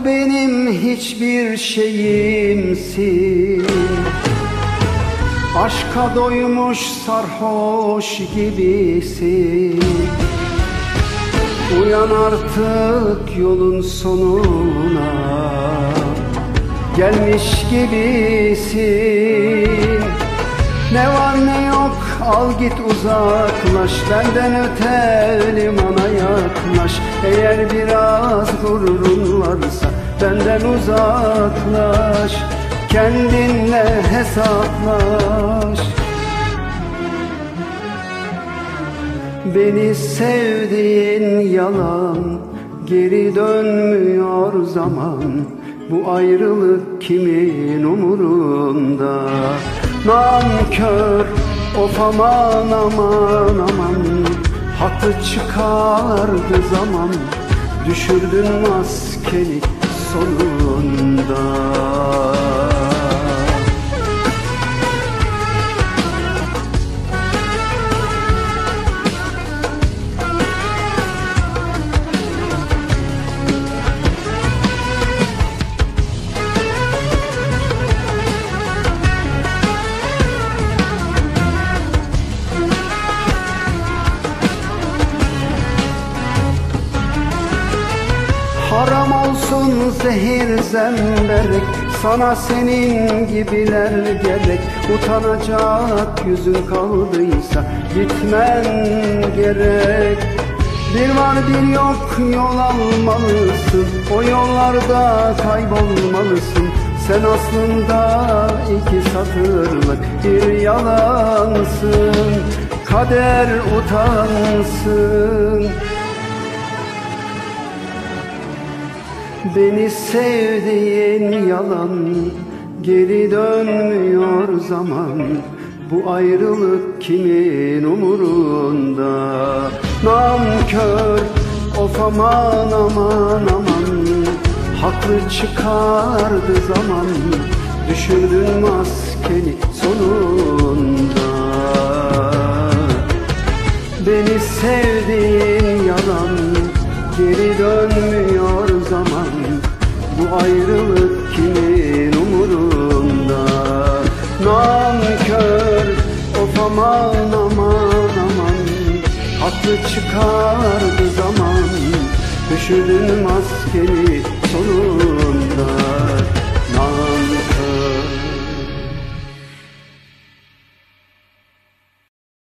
benim hiçbir şeyimsin. Aşka doymuş sarhoş gibisin. Uyan artık yolun sonuna, gelmiş gibisin. Ne var ne yok al git uzaklaş, benden öte limana yaklaş. Eğer biraz gururun varsa benden uzaklaş, kendinle hesaplaş. Beni sevdiğin yalan, geri dönmüyor zaman. Bu ayrılık kimin umurunda? Nankör, of aman aman aman, haklı çıkardı zaman. Düşürdün maskeni sonunda. Haram olsun zehir zemberek, sana senin gibiler gerek. Utanacak yüzün kaldıysa gitmen gerek. Bir var bir yok yol almalısın, o yollarda kaybolmalısın. Sen aslında iki satırlık bir yalansın. Kader utansın. Beni sevdiğin yalan, geri dönmüyor zaman. Bu ayrılık kimin umurunda? Nankör, of aman aman aman, haklı çıkardı zaman. Düşürdün maskeni sonunda. Beni sevdiğin yalan, geri dönmüyor zaman. Bu ayrılık kimin umurunda? Nankör, of aman aman aman, haklı çıkardı zaman. Düşürdün maskeni sonunda.